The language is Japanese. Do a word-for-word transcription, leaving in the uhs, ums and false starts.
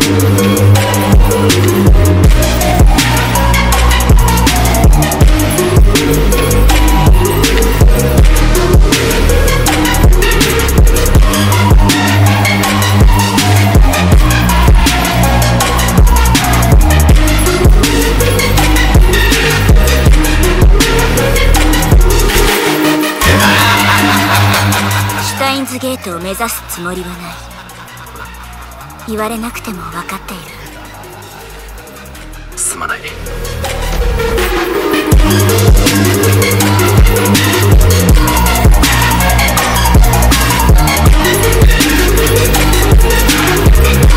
シュタインズゲートを目指すつもりはない。言われなくても分かっている。 すまない。 We'll be right back.